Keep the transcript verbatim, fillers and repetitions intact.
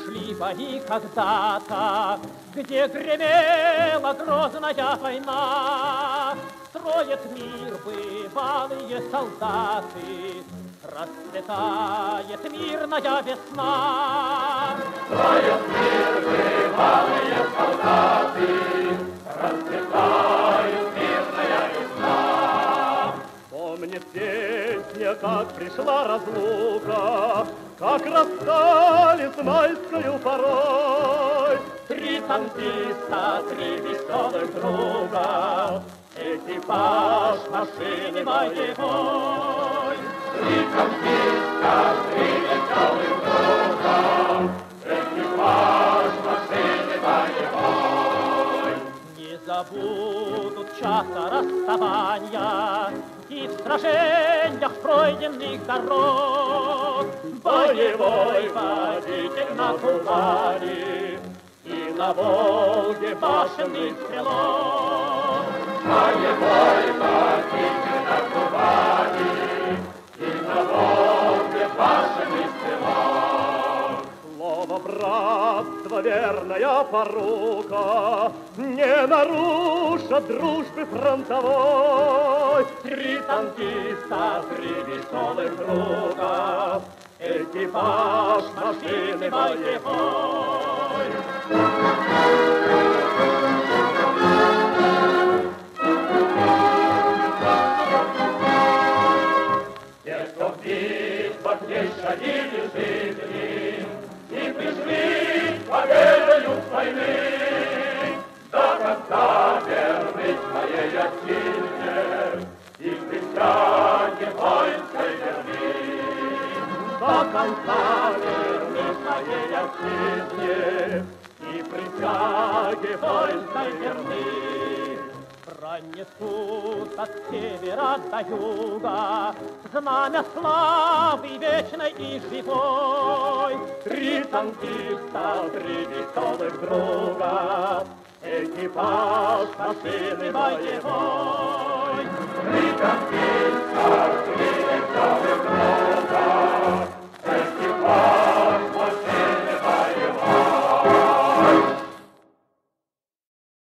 шли бои когда-то, где гремела грозная война. Строят мир бывалые солдаты, расцветает мирная весна. Строят мир бывалые солдаты, расцветает мирная весна. Помнит песня, как пришла разлука, как расстались майскою порой. Три танкиста, три веселых друга, экипаж машины боевой. Три танкиста, три веселых друга, экипаж машины боевой. Не забудут часа расставания и в сражениях пройденных дорог. Боевой водитель на Кубани и на Волге башенный стрелок. Боевой водитель на Кубани и на Волге башенный стрелок. Слово братства, верная порука, не нарушат дружбы фронтовой. Три танкиста, три веселых друга, экипаж машины боевой. Те, кто в битвах не щадили жизни и пришли победою с войны, до конца верны своей отчизне и в присяге воинской верны. До конца верны своей отчизне и присяге воинской верны. Пронесут от севера до юга знамя славы вечной и живой. Три танкиста, три веселых друга, экипаж машины боевой.